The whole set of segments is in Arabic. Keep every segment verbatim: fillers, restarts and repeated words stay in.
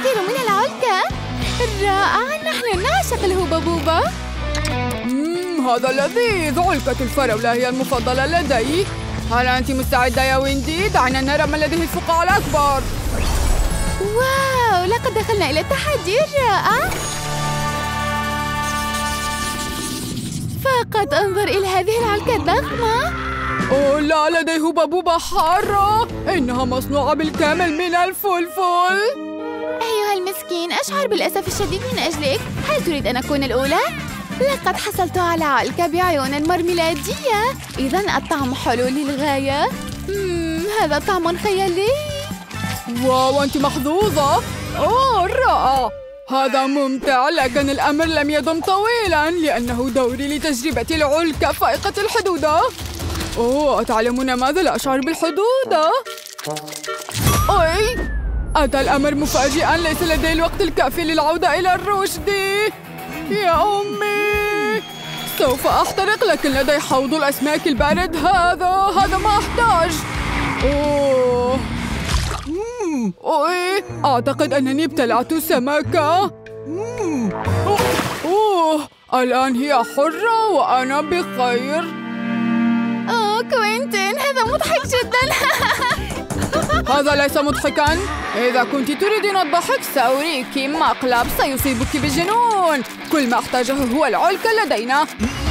الكثير من العلكة. رائع، نحن نعشق الهوبا بوبا. مم هذا لذيذ. علكة الفراولة هي المفضلة لدي. هل أنت مستعدة يا ويندي؟ دعنا نرى من لديه الفقاعة الأكبر. واو، لقد دخلنا إلى التحدي الرائع. فقط انظر إلى هذه العلكة الضخمة. أوه لا، لديه هوبا بوبا حارة. إنها مصنوعة بالكامل من الفلفل. أيها المسكين، أشعر بالأسف الشديد من أجلك. هل تريد أن أكون الأولى؟ لقد حصلت على علكة بعيون المرميلادية. إذن الطعم حلو للغاية. مم، هذا طعم خيالي. واو، أنت محظوظة. أوه رائع، هذا ممتع. لكن الأمر لم يدم طويلاً لأنه دوري لتجربة العلكة فائقة الحدودة. أوه، أتعلمون ماذا؟ لا أشعر بالحدودة. أوي، أتى الأمر مفاجئاً. ليس لدي الوقت الكافي للعودة إلى الرشد. يا أمي، سوف أحترق. لكن لدي حوض الأسماك البارد. هذا هذا ما أحتاج. أوه أوه أعتقد أنني ابتلعت سمكة. أوه. أوه الآن هي حرة وأنا بخير. أوه كوينتين، هذا مضحك جدا. هذا ليس مضحكا. إذا كنت تريدين الضحك سأريك مقلب سيصيبك بالجنون. كل ما أحتاجه هو العلكة لدينا.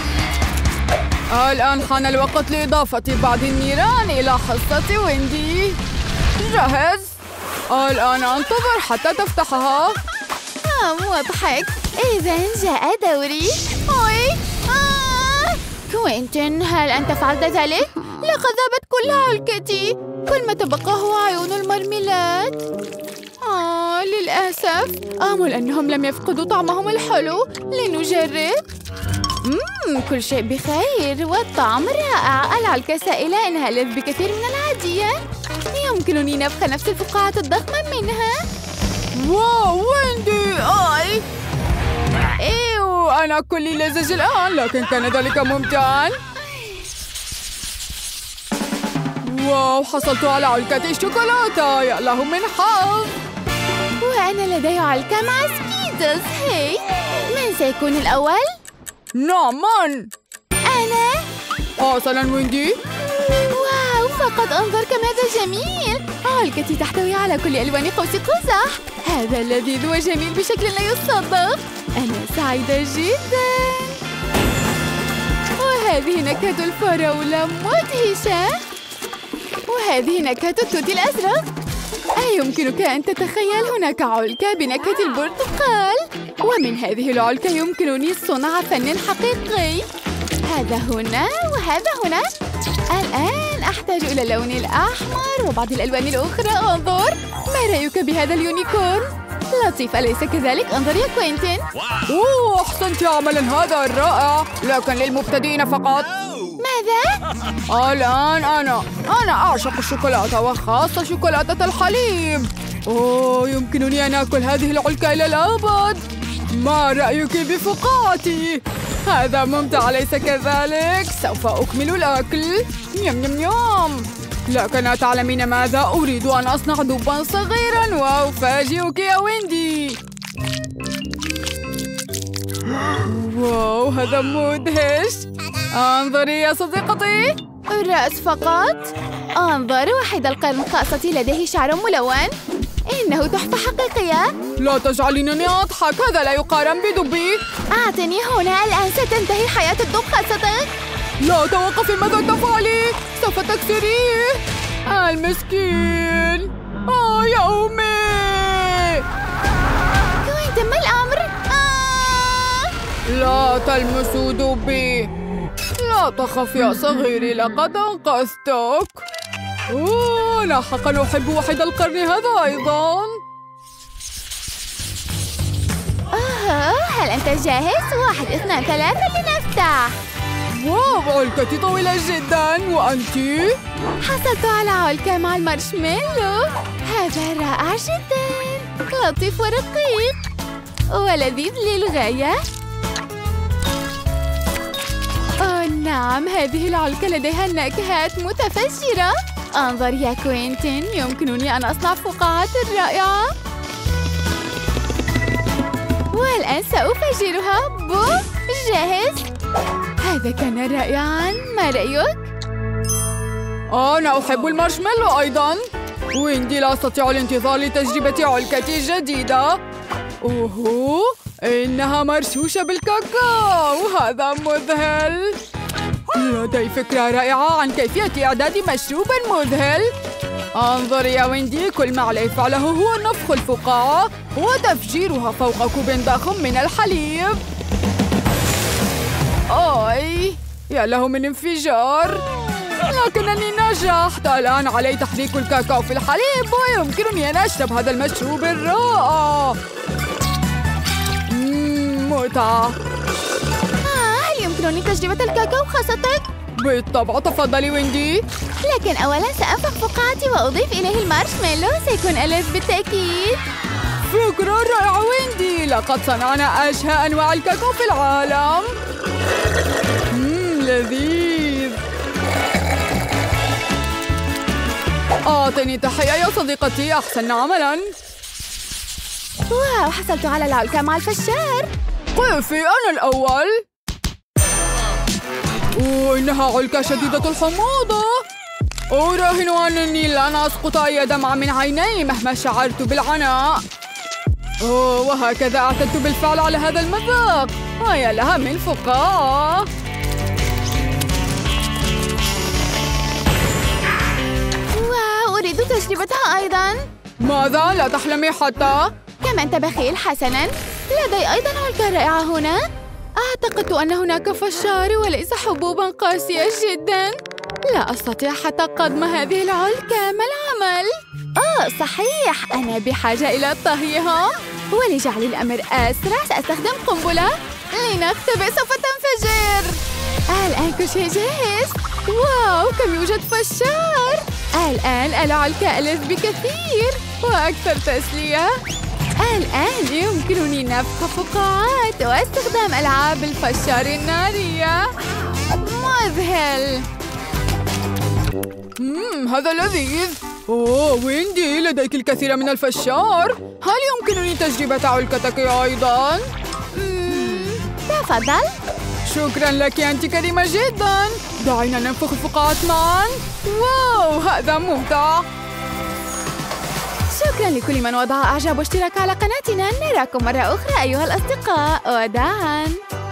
الآن حان الوقت لإضافة بعض النيران إلى حصة ويندي. جاهز؟ الآن أنتظر حتى تفتحها. آه مضحك. إذن جاء دوري. أوي آه. كوينتين، هل أنت فعلت ذلك؟ لقد ذابت كل علكتي. كل ما تبقى هو عيون المرميلات. آه للأسف. آمل أنهم لم يفقدوا طعمهم الحلو. لنجرب. مم كل شيء بخير والطعم رائع. العلكة سائلة، إنها ألذ بكثير من العادية. يمكنني نفخ نفس الفقاعات الضخمة منها. واو ويندي، آي إيو، أنا كلي لزج الآن. لكن كان ذلك ممتعاً. واو، حصلت على علكة الشوكولاتة. يا له من حظ. وأنا لدي علكة مع سكيتلز. هاي، من سيكون الأول؟ نعم، من؟ أنا. حسناً ويندي. واو، فقط انظر كماذا جميل. علكتي تحتوي على كل ألوان قوس قزح. هذا لذيذ وجميل بشكل لا يصدق. أنا سعيدة جدا. وهذه نكهة الفراولة مدهشة. وهذه نكهة التوت الأزرق. أيمكنك أن تتخيل هناك علكة بنكهة البرتقال؟ ومن هذه العلكة يمكنني صنع فن حقيقي. هذا هنا وهذا هنا. الآن أحتاج إلى اللون الأحمر وبعض الألوان الأخرى. انظر، ما رأيك بهذا اليونيكورن؟ لطيف أليس كذلك؟ انظر يا كوينتين. أوه، أحسنت عملاً، هذا رائع. لكن للمبتدئين فقط. ماذا؟ الآن أنا أنا أعشق الشوكولاتة، وخاصة شوكولاتة الحليب. أوه، يمكنني أن آكل هذه العلكة إلى الأبد. ما رأيك بفقاعتي؟ هذا ممتع أليس كذلك؟ سوف أكمل الأكل. يم يم يم. لكن تعلمين ماذا؟ أريد أن أصنع دباً صغيراً وأفاجئك يا ويندي. واو، هذا مدهش. انظري يا صديقتي. الرأس فقط. انظر، وحيد القرن خاصتي لديه شعر ملون. إنه تحفة حقيقية. لا تجعلينني أضحك، هذا لا يقارن بدبي. أعطني هنا، الآن ستنتهي حياة الدب خاصتك. لا توقفي، ماذا تفعلي؟ سوف تكسريه. المسكين. آه يا أمي. كوينتين، ما الأمر؟ آه. لا تلمسوا دبي. لا تخف يا صغيري، لقد أنقذتك. أوه، أنا حقا أحب وحيد القرن هذا أيضا. أوه، هل أنت جاهز؟ واحد اثنان ثلاثة لنفتح. واو، علكتي طويلة جدا. وأنتِ؟ حصلت على علكة مع المارشميلو. هذا رائع جدا، لطيف ورقيق ولذيذ للغاية. أوه نعم، هذه العلكة لديها نكهات والآن سأفجرها. بو جاهز. هذا كان رائعاً. ما رأيك؟ أنا أحب المارشميلو أيضاً. ويندي لا أستطيع الانتظار لتجربة علكتي الجديدة. أوهو، إنها مرشوشة بالكاكاو. هذا مذهل. لدي فكرة رائعة عن كيفية إعداد مشروب مذهل. انظر يا ويندي، كل ما عليه فعله هو نفخ الفقاعة وتفجيرها فوق كوب ضخم من الحليب. أوي، يا له من انفجار. لكنني نجحت. الآن علي تحريك الكاكاو في الحليب ويمكنني أن أشرب هذا المشروب الرائع. متعة. آه، هل يمكنني تجربة الكاكاو خاصتك؟ بالطبع، تفضلي ويندي. لكن أولاً سأنفخ فقاعتي وأضيف إليه المارشميلو. سيكون ألذ بالتأكيد. فكرة رائعة ويندي. لقد صنعنا أشهى أنواع الكاكاو في العالم. مم لذيذ. أعطني تحية يا صديقتي. أحسن عملاً. واو، حصلت على العلكة مع الفشار. قفي، أنا الأول. أوه، إنها علكة شديدة الحموضة. أراهن أنني لن أسقط أي دمعة من عيني مهما شعرت بالعناء. أوه، وهكذا اعتدت بالفعل على هذا المذاق. ويا لها من فقاعة. واو، أريد تجربتها أيضاً. ماذا؟ لا تحلمي حتى. كم أنت بخيل. حسناً، لدي أيضاً علكة رائعة هنا. أعتقدت أن هناك فشار وليس حبوباً قاسية جداً. لا أستطيع حتى قدم هذه العلكة. ما العمل؟ آه صحيح، أنا بحاجة إلى طهيها. ولجعل الأمر أسرع سأستخدم قنبلة لنختبئ. سوف تنفجر. الآن كل شيء جاهز. واو، كم يوجد فشار. الآن العلكة ألذ بكثير وأكثر تسلية. الآن يمكنني نفخ فقاعات واستخدام ألعاب الفشار النارية. مذهل. مم هذا لذيذ. أوه ويندي، لديك الكثير من الفشار. هل يمكنني تجربة علكتك أيضاً؟ مم. تفضل. شكراً لك، أنت كريمة جداً. دعينا ننفخ الفقاعات معاً. واو، هذا ممتع. شكراً لكل من وضع إعجاب واشتراك على قناتنا. نراكم مرة أخرى أيها الأصدقاء. وداعاً.